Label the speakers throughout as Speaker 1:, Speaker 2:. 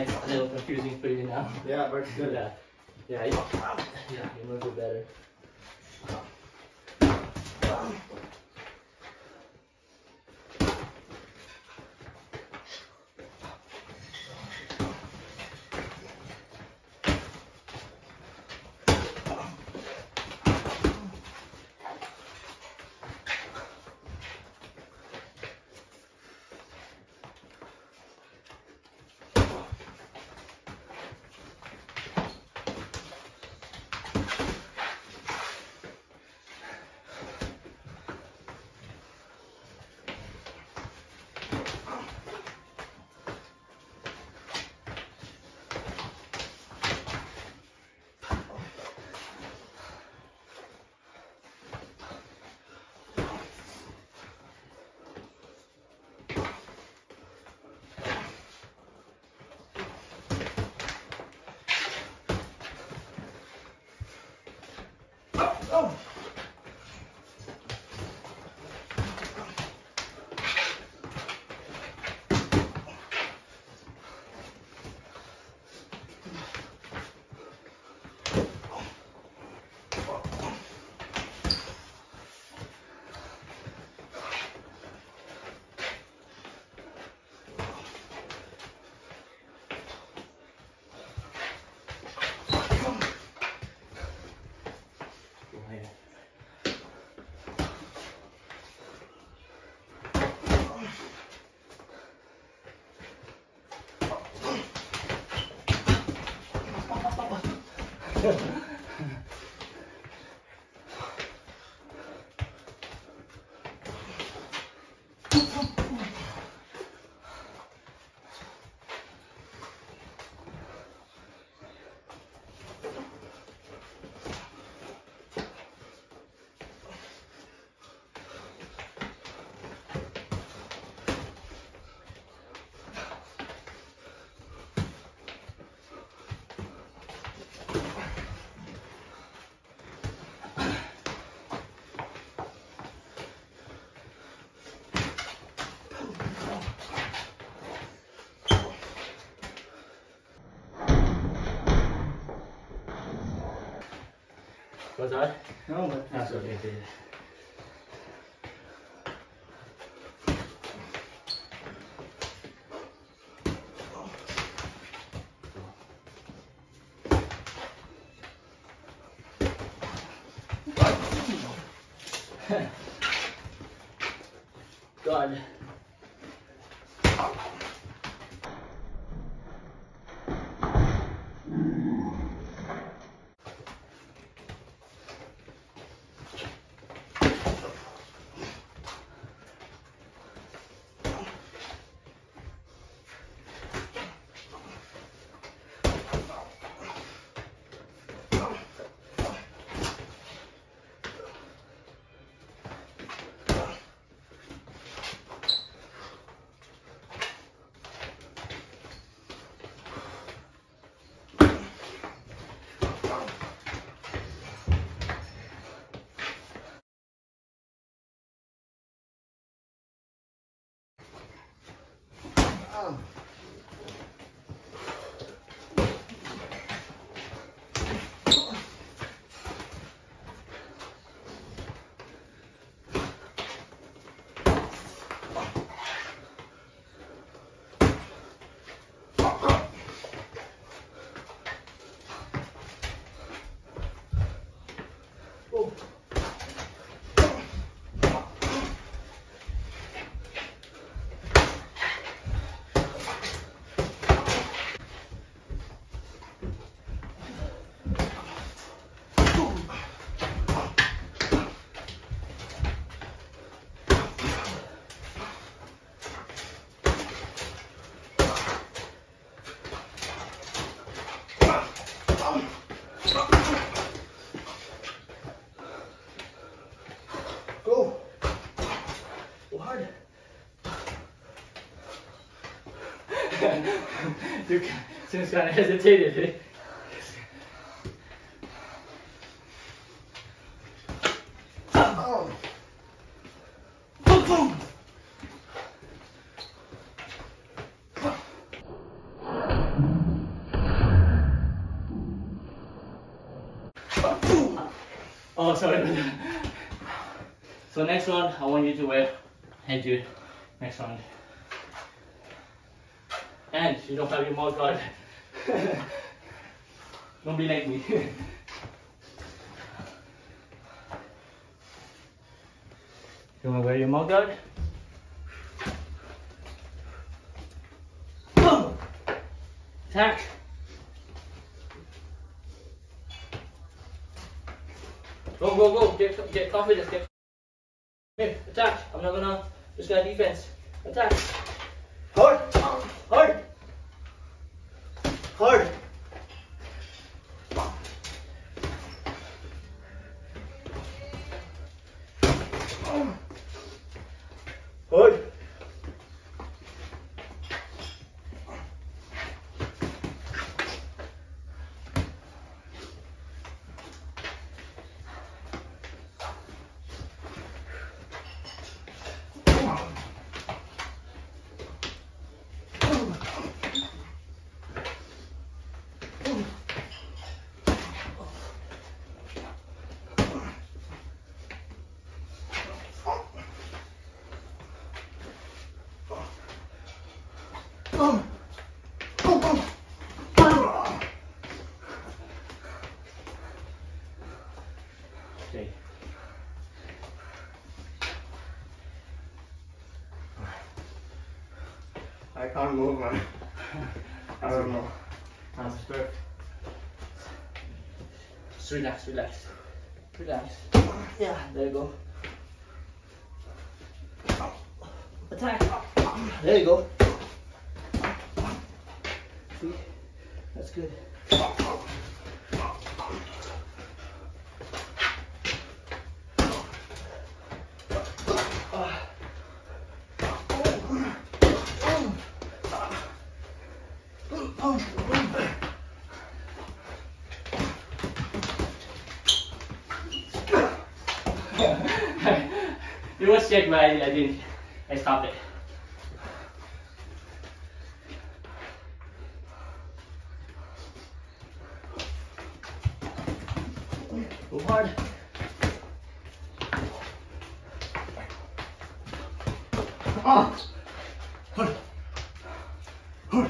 Speaker 1: like a little confusing for you now.
Speaker 2: Yeah, but it's good.
Speaker 1: Yeah, you move it better.
Speaker 2: Oh!
Speaker 1: Was that?
Speaker 2: No, but
Speaker 1: That's okay. God.
Speaker 2: Oh. Go. Go hard.
Speaker 1: You seems kind of hesitated.
Speaker 2: Oh. Boom, boom.
Speaker 1: Oh, sorry. So next round, I want you to wear headgear. Next round. And you don't have your mouth guard. Don't be like me. You want to wear your mouth guard? Boom! Attack! Go, go, go! Get confidence. Here, attack! I'm not gonna. Just got defense. Attack!
Speaker 2: Hard. Hard. Hard. Hard.
Speaker 1: Okay.
Speaker 2: I can't move, man. I don't know.
Speaker 1: That's perfect. Just relax, relax. Relax. Yeah, there you go. Attack. There you go. See? That's good. It was checked, but I didn't. I stopped it. Go hard.
Speaker 2: Hard. Hard.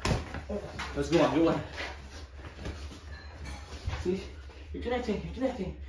Speaker 1: Let's go on, good one. See? You're connecting, you're connecting.